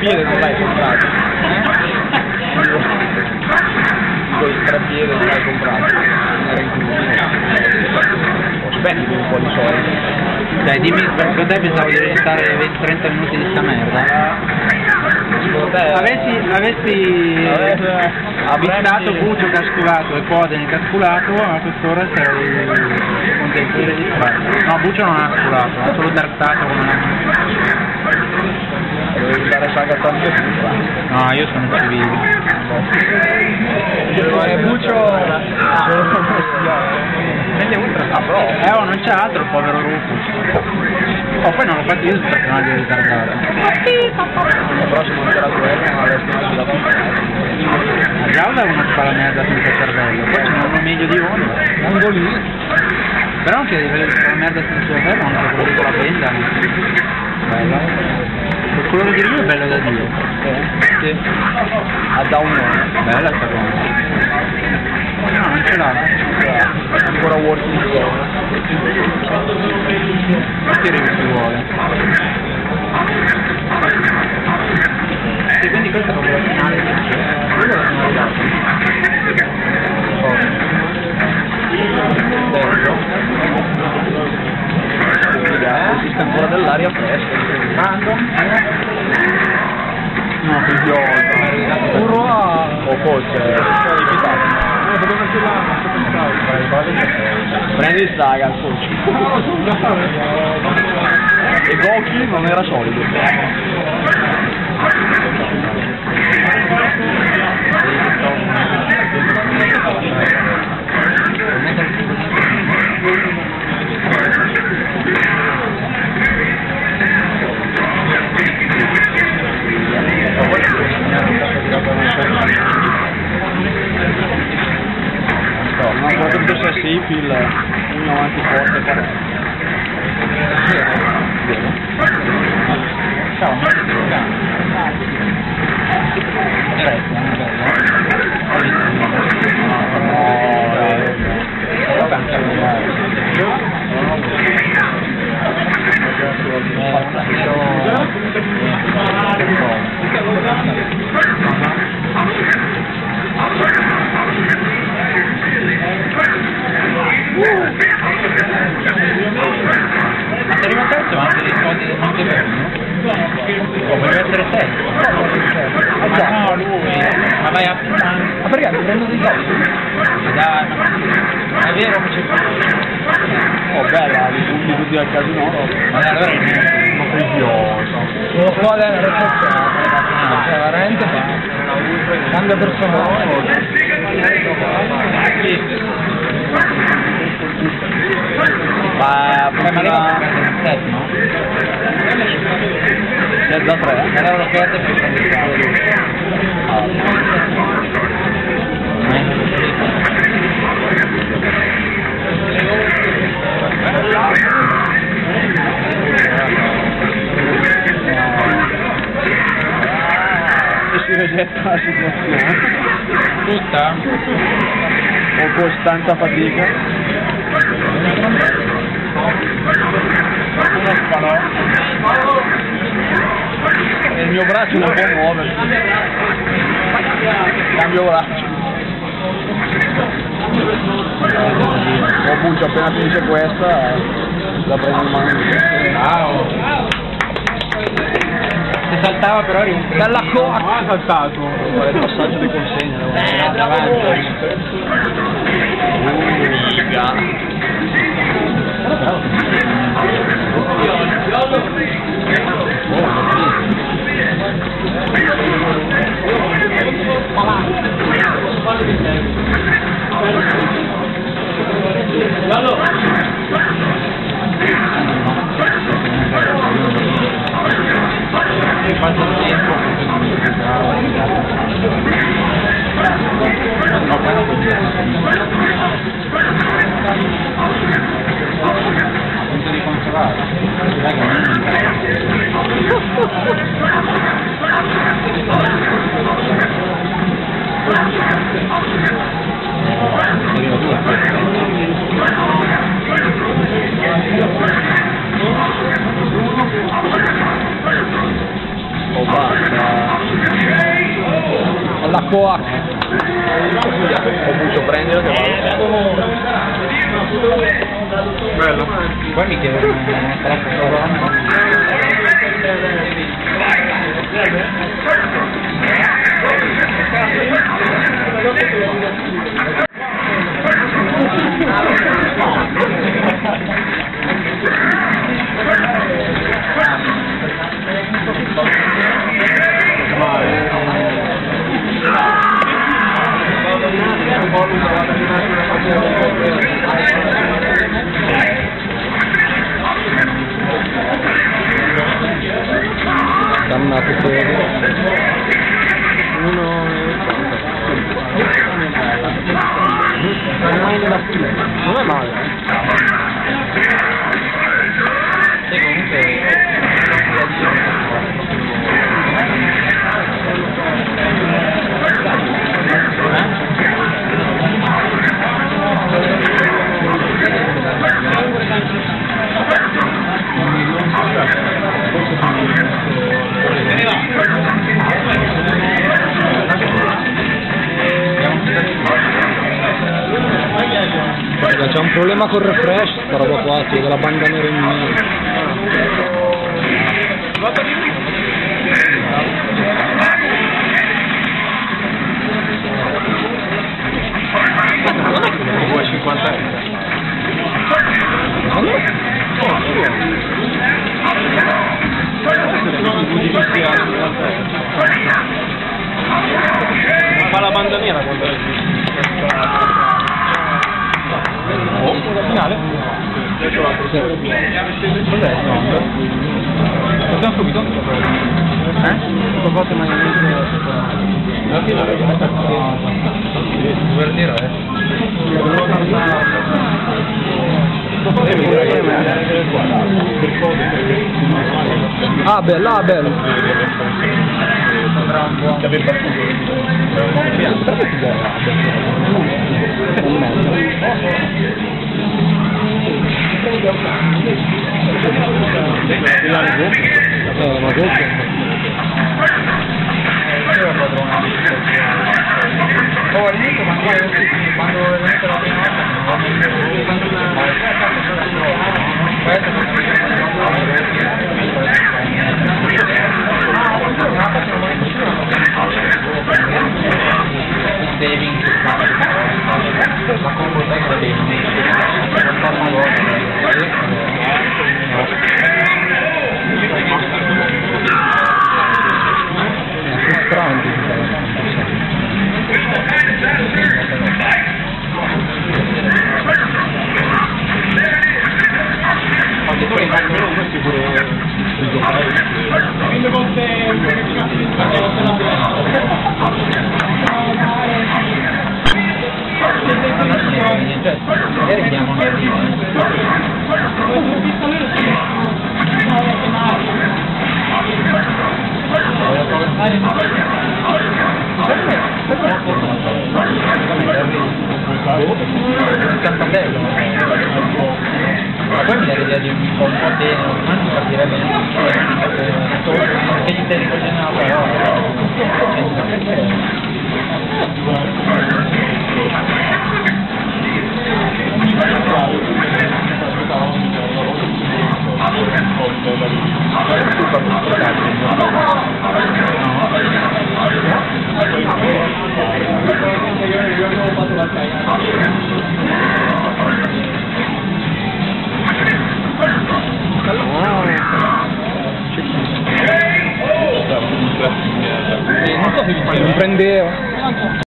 strapiede non l'hai comprato. Col strapiede non l'hai comprato. Era incluso. O spendi un po' di soldi. Dai, dimmi, secondo te pensavo di restare 20-30 minuti di sta merda? Secondo te... Avessi avvistato Buccio casculato e Podene casculato, a quest'ora sarei contento di registrare. No, Buccio non ha casculato, ha solo dartato come una... Dovevi dare saga tanto più. No, io sono civile. Buccio... Prende ultra, però... Oh, non c'è altro, povero Rufus. Oh, poi non l'ho fatto io il personaggio ritardato. Però se non c'era quello, non avresti mai sulla La Giaula è una spalla merda senza cervello, poi ce n'è uno meglio di uno. Angolini. Però anche a livello di spalla merda senza cervello, anche quello con la benda. Bello. Il colore di Rio è bello da Dio. Sì. A down. Bella sta cosa. No, non ce l'ha. Ancora working zone. Che ci vuole. Sì, quindi questa è proprio la finale. Quello la finale. Esiste ancora dell'aria fresca. Quando? No, che idiota. Urrà! O forse... Prendi il Saga, il coach. E Goki non era solido. No, potrebbe sia Sifil, uno avanti forte e Ciao. Ma sei arrivato terzo, ma anche dei soldi anche per o potrebbe essere terzo. Ma no, lui. Ma vai a... Ma perché mi prendo dei soldi? Dai, ma è vero che c'è... Oh bella, li butti tutti al casino. Ma allora è niente. Ma che idiota. Sono qua della recensione. Cioè veramente cambia personaggio. Ma prima no? c'è da 3. Era l'offerta per E si regetta la situazione. Tutta? Ho costante fatica. Uno spalò. E il mio braccio non può muoversi. Cambio braccio. Oh Buccio, appena finisce questa la prendo in mano. Ciao. Si saltava però eri un Dalla coa ha saltato. Qual è il passaggio di consegna? davanti. Figa. Quanto tempo? No, poi non punto di consolare. Oh basta. Coax. O Buccio prendilo che vado. Bello. Poi mi chiedo Dannato serio. Non è male. Sì, comunque C'è un problema col refresh, sta roba qua, sì, della banda nera in mezzo. vuoi 50 euro? Non fa la banda nera quando è finale? Cos'è? Facciamo subito? Ho fatto La finale vuol dire Abel, Abel. Sembra un buon quando è venuta la prima campanello. Ma poi mi dà l'idea di un po' bene, non mi capire bene che gli stai ricordando la parola.